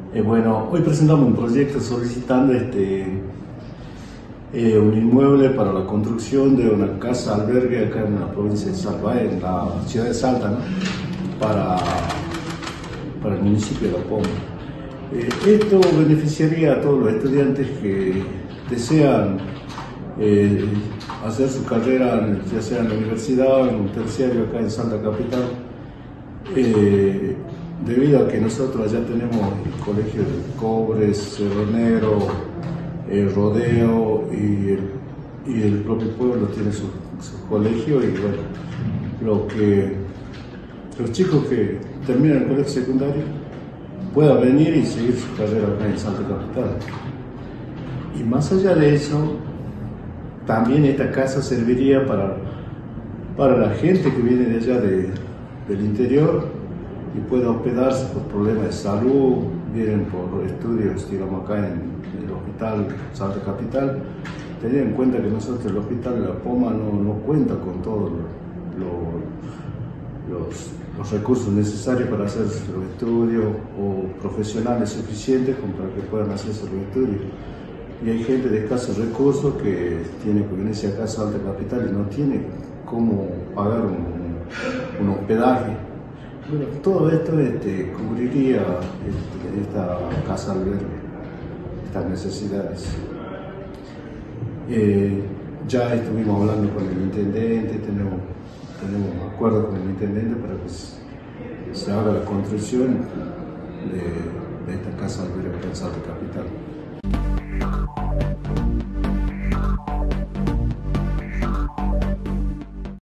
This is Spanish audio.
Bueno, hoy presentamos un proyecto solicitando un inmueble para la construcción de una casa albergue acá en la provincia de Salta, en la ciudad de Salta, ¿no? para el municipio de La Poma. Esto beneficiaría a todos los estudiantes que desean hacer su carrera, ya sea en la universidad o en un terciario acá en Salta Capital. Debido a que nosotros allá tenemos el colegio de Cobres, Cerro Negro, Rodeo y el propio pueblo tiene su colegio, y bueno, los chicos que terminan el colegio secundario puedan venir y seguir su carrera acá en Salta Capital. Y más allá de eso, también esta casa serviría para la gente que viene de allá del interior y pueda hospedarse por problemas de salud, vienen por estudios, digamos, acá en el hospital Salta Capital. Tener en cuenta que nosotros, el hospital de La Poma, no cuenta con todos los recursos necesarios para hacer los estudios o profesionales suficientes como para que puedan hacerse los estudios. Y hay gente de escasos recursos que tiene que venirse acá a Salta Capital y no tiene cómo pagar un hospedaje. Bueno, todo esto cubriría esta casa albergue, estas necesidades. Ya estuvimos hablando con el intendente, tenemos un acuerdo con el intendente para que se haga la construcción de esta casa albergue en Salta Capital.